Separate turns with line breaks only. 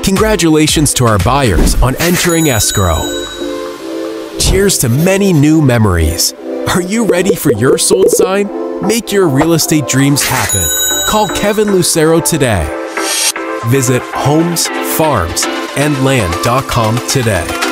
Congratulations to our buyers on entering escrow. Cheers to many new memories. Are you ready for your sold sign? Make your real estate dreams happen. Call Kevin Lucero today. Visit homesfarmsandland.com today.